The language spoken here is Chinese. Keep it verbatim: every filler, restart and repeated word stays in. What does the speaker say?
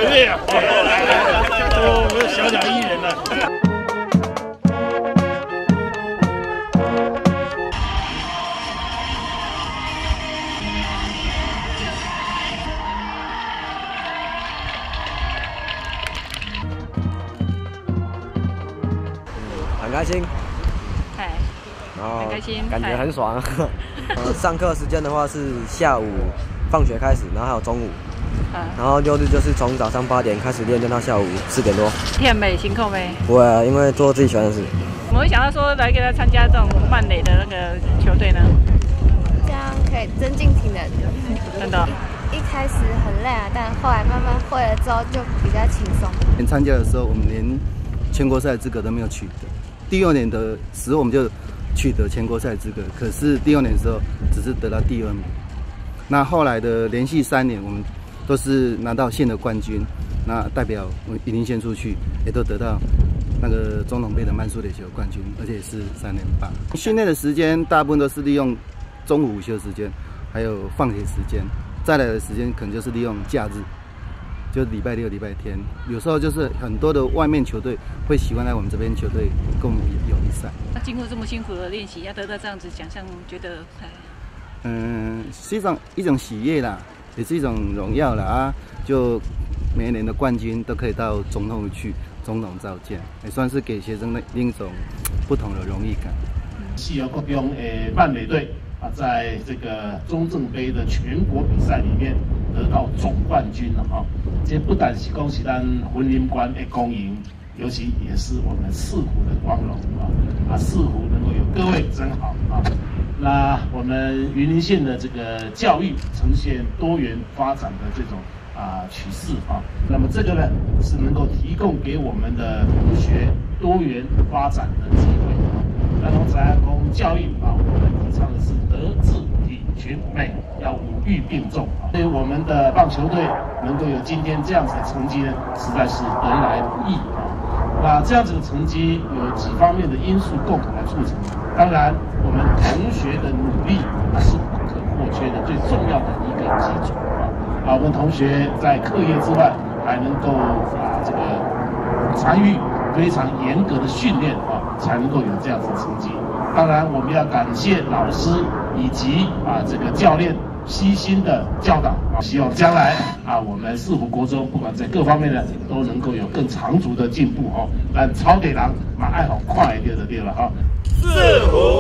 对呀，都小小艺人了。 很开心， 哎， 然后很开心， 感觉很爽。呃，上课时间的话是下午放学开始，然后还有中午， 嗯， 然后六日就是从早上八点开始练，练到下午四点多。 甜美辛苦没？ 不会啊，因为做自己喜欢的事。 怎么会想到说来给他参加这种慢垒的那个球队呢？ 这样可以增进体能。 真的。 一开始很累啊，但后来慢慢会了之后就比较轻松。 连参加的时候，我们连全国赛资格都没有取得。第六年的时候我们就取得全国赛资格，可是第六年的时候只是得到第二名。那后来的连续三年，我们都是拿到县的冠军，那代表云林县出去，也都得到那个总统杯的慢速垒球冠军，而且也是三连霸。训练的时间大部分都是利用中午午休时间，还有放学时间，再来的时间可能就是利用假日。就是礼拜六、礼拜天，有时候就是很多的外面球队会喜欢来我们这边球队跟我们有比赛。 那经过这么辛苦的练习，要得到这样子奖项，觉得嗯，是一种一种喜悦啦，也是一种荣耀啦啊！就每一年的冠军都可以到总统去总统召见，也算是给学生的另一种不同的荣誉感。 西游国中诶慢垒队啊，在这个中正杯的全国比赛里面得到总冠军了哈。这不但是恭喜咱云林县的公营，尤其也是我们四湖的光荣啊！啊，四湖能够有各位真好啊！那我们云林县的这个教育呈现多元发展的这种啊趋势啊，那么这个呢是能够提供给我们的同学多元发展的机会啊。那从自然工教育啊，我们提倡的是德智体群美，要五育并重啊。所以我们的棒球队能够有今天这样子的成绩呢，实在是得来不易啊。那这样子的成绩有几方面的因素共同来促成。当然，我们同学的努力是不可或缺的、最重要的一个基础啊。啊，我们同学在课业之外，还能够啊这个参与非常严格的训练啊，才能够有这样子的成绩。当然，我们要感谢老师以及啊这个教练悉心的教导啊，希望将来啊我们四湖国中不管在各方面呢都能够有更长足的进步哦。但超给人嘛爱好快一点的对了哈。四湖